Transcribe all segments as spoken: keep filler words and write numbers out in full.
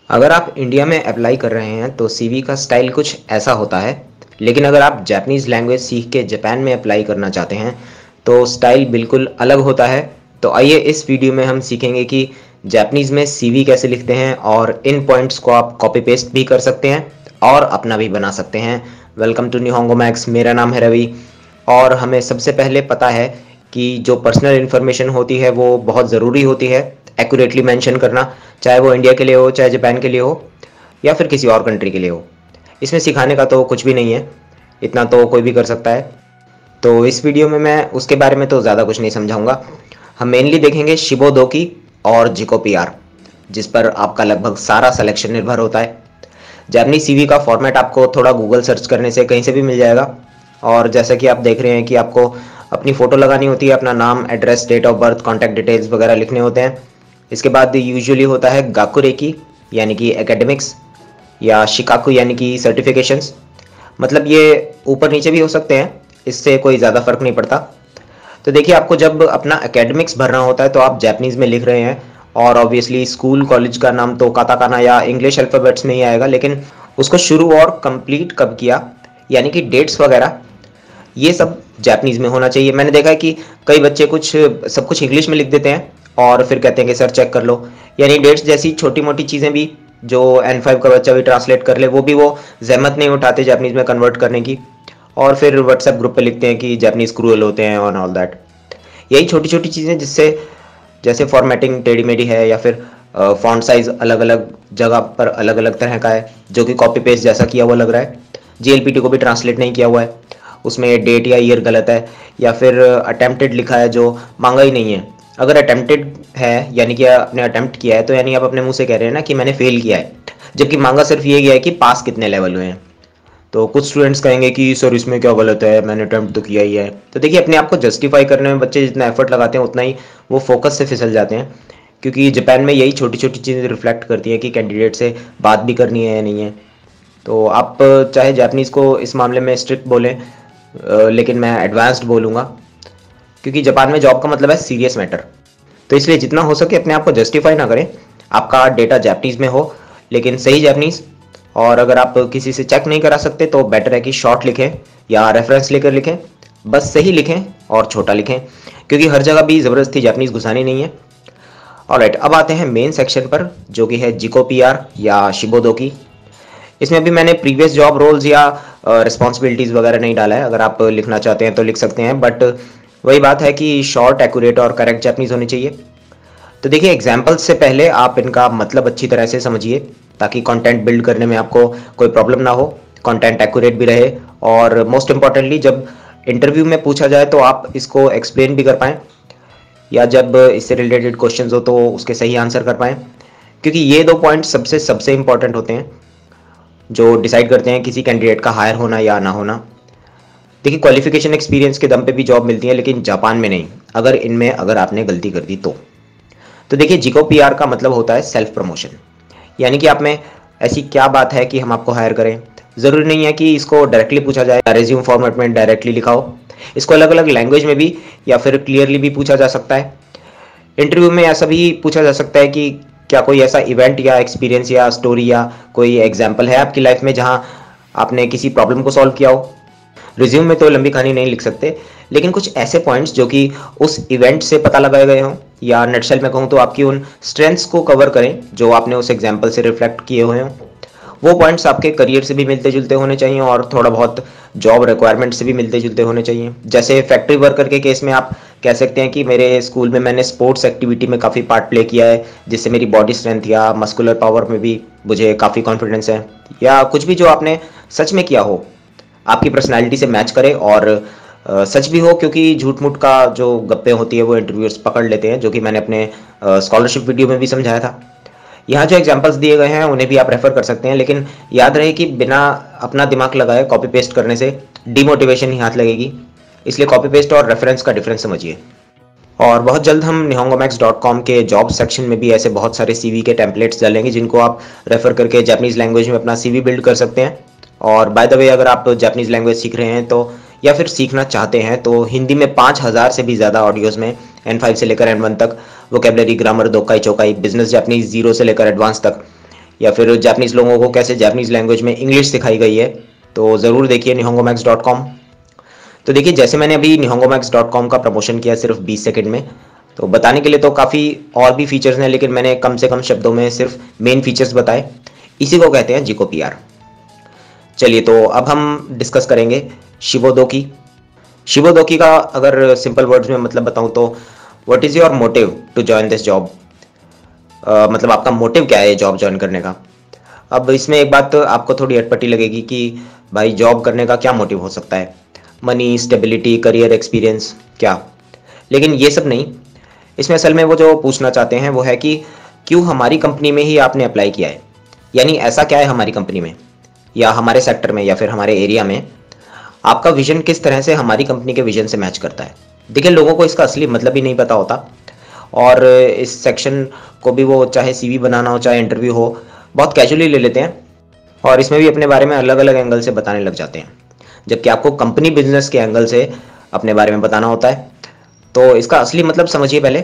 अगर आप इंडिया में अप्लाई कर रहे हैं तो सीवी का स्टाइल कुछ ऐसा होता है। लेकिन अगर आप जापानीज़ लैंग्वेज सीख के जापान में अप्लाई करना चाहते हैं तो स्टाइल बिल्कुल अलग होता है। तो आइए इस वीडियो में हम सीखेंगे कि जापानीज़ में सीवी कैसे लिखते हैं और इन पॉइंट्स को आप कॉपी पेस्ट भी कर सकते हैं और अपना भी बना सकते हैं। Welcome to Nihongo Max. मेरा नाम है रवि और हमें सबसे पहले पता है कि जो पर्सनल इन्फॉर्मेशन होती है वो बहुत ज़रूरी होती है एक्यूरेटली मेंशन करना, चाहे वो इंडिया के लिए हो, चाहे जापान के लिए हो या फिर किसी और कंट्री के लिए हो। इसमें सिखाने का तो कुछ भी नहीं है, इतना तो कोई भी कर सकता है। तो इस वीडियो में मैं उसके बारे में तो ज़्यादा कुछ नहीं समझाऊंगा। हम मेनली देखेंगे शिबोदोकी और जिकोपीआर, जिस पर आपका लगभग सारा सिलेक्शन निर्भर होता है। जापानी सीवी का फॉर्मेट आपको थोड़ा गूगल सर्च करने से कहीं से भी मिल जाएगा। और जैसा कि आप देख रहे हैं कि आपको अपनी फ़ोटो लगानी होती है, अपना नाम, address, date of birth, contact details वगैरह लिखने होते हैं। इसके बाद यूजुअली होता है गाकुरेकी यानी कि एकेडमिक्स, या शिकाकू यानी कि सर्टिफिकेशंस। मतलब ये ऊपर नीचे भी हो सकते हैं, इससे कोई ज़्यादा फर्क नहीं पड़ता। तो देखिए, आपको जब अपना एकेडमिक्स भरना होता है तो आप जापानीज़ में लिख रहे हैं और ऑब्वियसली स्कूल कॉलेज का नाम तो काताकाना या इंग्लिश अल्फ़ाबेट्स में ही आएगा, लेकिन उसको शुरू और कंप्लीट कब किया यानी कि डेट्स वगैरह ये सब जापानीज़ में होना चाहिए। मैंने देखा है कि कई बच्चे कुछ सब कुछ इंग्लिश में लिख देते हैं और फिर कहते हैं कि सर चेक कर लो। यानी डेट्स जैसी छोटी मोटी चीज़ें भी जो एन फाइव का बच्चा भी ट्रांसलेट कर ले, वो भी वो जहमत नहीं उठाते जापानीज़ में कन्वर्ट करने की, और फिर व्हाट्सएप ग्रुप पे लिखते हैं कि जापानीज़ क्रूअल होते हैं और ऑल दैट। यही छोटी छोटी चीज़ें जिससे, जैसे फॉर्मेटिंग टेढ़ी मेढ़ी है या फिर फॉन्ट साइज अलग अलग जगह पर अलग अलग तरह का है जो कि कॉपी पेस्ट जैसा किया हुआ लग रहा है। जीएलपीटी को भी ट्रांसलेट नहीं किया हुआ है, उसमें डेट या ईयर गलत है, या फिर अटेम्प्टेड लिखा है जो मांगा ही नहीं है। अगर अटेम्प्टेड है यानी कि आपने अटेम्प्ट किया है तो यानी आप अपने मुंह से कह रहे हैं ना कि मैंने फेल किया है, जबकि मांगा सिर्फ ये गया है कि पास कितने लेवल हुए हैं। तो कुछ स्टूडेंट्स कहेंगे कि सर इसमें क्या गलत है, मैंने अटेम्प्ट तो किया ही है। तो देखिए, अपने आप को जस्टिफाई करने में बच्चे जितना एफर्ट लगाते हैं उतना ही वो फोकस से फिसल जाते हैं, क्योंकि जापान में यही छोटी छोटी चीज़ें रिफ्लेक्ट करती हैं कि कैंडिडेट से बात भी करनी है या नहीं है। तो आप चाहे जापानीज़ को इस मामले में स्ट्रिक्ट बोलें, लेकिन मैं एडवांस्ड बोलूँगा, क्योंकि जापान में जॉब का मतलब है सीरियस मैटर। तो इसलिए जितना हो सके अपने आप को जस्टिफाई ना करें। आपका डेटा जापानीज़ में हो लेकिन सही जापानीज़, और अगर आप किसी से चेक नहीं करा सकते तो बेटर है कि शॉर्ट लिखें या रेफरेंस लेकर लिखें। बस सही लिखें और छोटा लिखें, क्योंकि हर जगह भी ज़बरदस्ती जापानीज़ घुसानी नहीं है। ऑलराइट, अब आते हैं मेन सेक्शन पर, जो कि है जिकोपीआर या शिबोदोकी। इसमें भी मैंने प्रीवियस जॉब रोल्स या रिस्पॉन्सिबिलिटीज़ वगैरह नहीं डाला है। अगर आप लिखना चाहते हैं तो लिख सकते हैं, बट वही बात है कि शॉर्ट, एक्यूरेट और करेक्ट जापानीज़ होनी चाहिए। तो देखिए, एग्जाम्पल्स से पहले आप इनका मतलब अच्छी तरह से समझिए, ताकि कंटेंट बिल्ड करने में आपको कोई प्रॉब्लम ना हो, कंटेंट एक्यूरेट भी रहे, और मोस्ट इम्पॉर्टेंटली जब इंटरव्यू में पूछा जाए तो आप इसको एक्सप्लेन भी कर पाएँ, या जब इससे रिलेटेड क्वेश्चंस हो तो उसके सही आंसर कर पाएँ, क्योंकि ये दो पॉइंट सबसे सबसे इंपॉर्टेंट होते हैं जो डिसाइड करते हैं किसी कैंडिडेट का हायर होना या ना होना। देखिए, क्वालिफिकेशन एक्सपीरियंस के दम पे भी जॉब मिलती है, लेकिन जापान में नहीं, अगर इनमें अगर आपने गलती कर दी तो। तो देखिए, जिकोपीआर का मतलब होता है सेल्फ प्रमोशन, यानी कि आप में ऐसी क्या बात है कि हम आपको हायर करें। ज़रूरी नहीं है कि इसको डायरेक्टली पूछा जाए, रेज्यूम फॉर्मेट में डायरेक्टली लिखा हो। इसको अलग अलग लैंग्वेज में भी या फिर क्लियरली भी पूछा जा सकता है। इंटरव्यू में ऐसा भी पूछा जा सकता है कि क्या कोई ऐसा इवेंट या एक्सपीरियंस या स्टोरी या कोई एग्जाम्पल है आपकी लाइफ में जहां आपने किसी प्रॉब्लम को सॉल्व किया हो। रिज्यूम में तो लंबी कहानी नहीं लिख सकते, लेकिन कुछ ऐसे पॉइंट्स जो कि उस इवेंट से पता लगाए गए हों, या नटशेल में कहूँ तो आपकी उन स्ट्रेंथ्स को कवर करें जो आपने उस एग्जाम्पल से रिफ्लेक्ट किए हुए हों। वो पॉइंट्स आपके करियर से भी मिलते जुलते होने चाहिए और थोड़ा बहुत जॉब रिक्वायरमेंट से भी मिलते जुलते होने चाहिए। जैसे फैक्ट्री वर्कर के केस में आप कह सकते हैं कि मेरे स्कूल में मैंने स्पोर्ट्स एक्टिविटी में काफ़ी पार्ट प्ले किया है, जिससे मेरी बॉडी स्ट्रेंथ या मस्कुलर पावर में भी मुझे काफ़ी कॉन्फिडेंस है। या कुछ भी जो आपने सच में किया हो, आपकी पर्सनैलिटी से मैच करे और आ, सच भी हो, क्योंकि झूठ मूठ का जो गप्पे होती है वो इंटरव्यूअर्स पकड़ लेते हैं, जो कि मैंने अपने स्कॉलरशिप वीडियो में भी समझाया था। यहाँ जो एग्जांपल्स दिए गए हैं उन्हें भी आप रेफर कर सकते हैं, लेकिन याद रहे कि बिना अपना दिमाग लगाए कॉपी पेस्ट करने से डिमोटिवेशन ही हाथ लगेगी। इसलिए कॉपी पेस्ट और रेफरेंस का डिफरेंस समझिए। और बहुत जल्द हम निहोंगो मैक्स डॉट कॉम के जॉब सेक्शन में भी ऐसे बहुत सारे सीवी के टेम्पलेट्स डालेंगे, जिनको आप रेफर करके जापानीज़ लैंग्वेज में अपना सीवी बिल्ड कर सकते हैं। और बाय द वे, अगर आप जापानीज़ लैंग्वेज सीख रहे हैं तो, या फिर सीखना चाहते हैं तो, हिंदी में पाँच हज़ार से भी ज़्यादा ऑडियोज़ में एन फाइव से लेकर एन वन तक वोकेबलरी, ग्रामर, दोकाई चौकाई, बिजनेस जापानीज़ जीरो से लेकर एडवांस तक, या फिर जापानीज़ लोगों को कैसे जापानीज़ लैंग्वेज में इंग्लिश सिखाई गई है, तो ज़रूर देखिए निहोंगो मैक्स डॉट कॉम। तो देखिए जैसे मैंने अभी निहोंगो मैक्स डॉट कॉम का प्रमोशन किया सिर्फ बीस सेकंड में, तो बताने के लिए तो काफ़ी और भी फीचर्स हैं, लेकिन मैंने कम से कम शब्दों में सिर्फ मेन फीचर्स बताए। इसी को कहते हैं जिको पीआर। चलिए तो अब हम डिस्कस करेंगे शिवोदोकी। शिवोदोकी का अगर सिंपल वर्ड्स में मतलब बताऊं तो what is your motive to join this job, मतलब आपका मोटिव क्या है जॉब ज्वाइन करने का। अब इसमें एक बात आपको थोड़ी अटपटी लगेगी कि भाई जॉब करने का क्या मोटिव हो सकता है, मनी, स्टेबिलिटी, करियर एक्सपीरियंस, क्या। लेकिन ये सब नहीं, इसमें असल में वो जो पूछना चाहते हैं वो है कि क्यों हमारी कंपनी में ही आपने अप्लाई किया है, यानी ऐसा क्या है हमारी कंपनी में या हमारे सेक्टर में या फिर हमारे एरिया में, आपका विजन किस तरह से हमारी कंपनी के विजन से मैच करता है। देखिए लोगों को इसका असली मतलब ही नहीं पता होता, और इस सेक्शन को भी वो चाहे सीवी बनाना हो चाहे इंटरव्यू हो बहुत कैजुअली ले लेते हैं, और इसमें भी अपने बारे में अलग अलग एंगल से बताने लग जाते हैं, जबकि आपको कंपनी बिजनेस के एंगल से अपने बारे में बताना होता है। तो इसका असली मतलब समझिए पहले।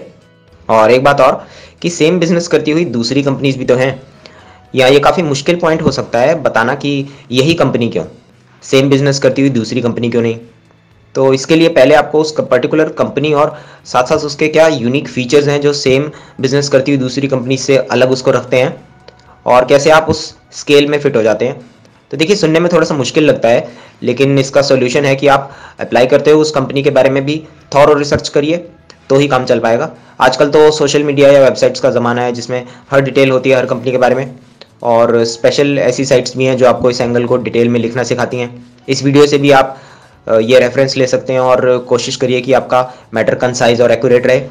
और एक बात और कि सेम बिजनेस करती हुई दूसरी कंपनीज भी तो हैं, या ये काफ़ी मुश्किल पॉइंट हो सकता है बताना कि यही कंपनी क्यों, सेम बिजनेस करती हुई दूसरी कंपनी क्यों नहीं। तो इसके लिए पहले आपको उस पर्टिकुलर कंपनी और साथ साथ उसके क्या यूनिक फीचर्स हैं जो सेम बिजनेस करती हुई दूसरी कंपनी से अलग उसको रखते हैं, और कैसे आप उस स्केल में फिट हो जाते हैं। तो देखिए सुनने में थोड़ा सा मुश्किल लगता है, लेकिन इसका सोल्यूशन है कि आप अप्लाई करते हो उस कंपनी के बारे में भी थॉरो रिसर्च करिए, तो ही काम चल पाएगा। आजकल तो सोशल मीडिया या वेबसाइट्स का ज़माना है जिसमें हर डिटेल होती है हर कंपनी के बारे में, और स्पेशल ऐसी साइट्स भी हैं जो आपको इस एंगल को डिटेल में लिखना सिखाती हैं। इस वीडियो से भी आप ये रेफरेंस ले सकते हैं और कोशिश करिए कि आपका मैटर कंसाइज और एक्यूरेट रहे।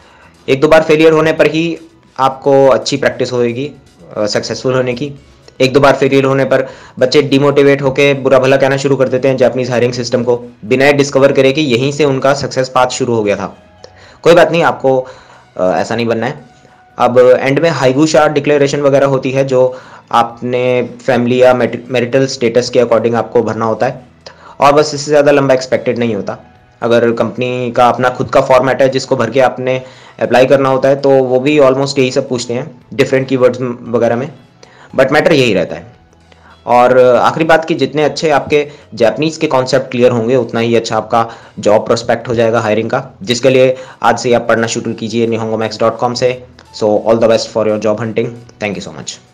एक दो बार फेलियर होने पर ही आपको अच्छी प्रैक्टिस होएगी सक्सेसफुल होने की। एक दो बार फेलियर होने पर बच्चे डिमोटिवेट होकर बुरा भला कहना शुरू कर देते हैं जापानीज हायरिंग सिस्टम को, बिना डिस्कवर करे कि यहीं से उनका सक्सेस पाथ शुरू हो गया था। कोई बात नहीं, आपको आ, ऐसा नहीं बनना है। अब एंड में हाइगुशा डिक्लेरेशन वगैरह होती है जो आपने फैमिली या मैरिटल स्टेटस के अकॉर्डिंग आपको भरना होता है, और बस इससे ज़्यादा लंबा एक्सपेक्टेड नहीं होता। अगर कंपनी का अपना खुद का फॉर्मेट है जिसको भर के आपने अप्लाई करना होता है, तो वो भी ऑलमोस्ट यही सब पूछते हैं डिफरेंट कीवर्ड्स वगैरह में, बट मैटर यही रहता है। और आखिरी बात कि जितने अच्छे आपके जापानीज़ के कॉन्सेप्ट क्लियर होंगे उतना ही अच्छा आपका जॉब प्रोस्पेक्ट हो जाएगा हायरिंग का, जिसके लिए आज से आप पढ़ना शुरू कीजिए निहोंगो मैक्स डॉट कॉम से। So all the best for your job hunting. Thank you so much.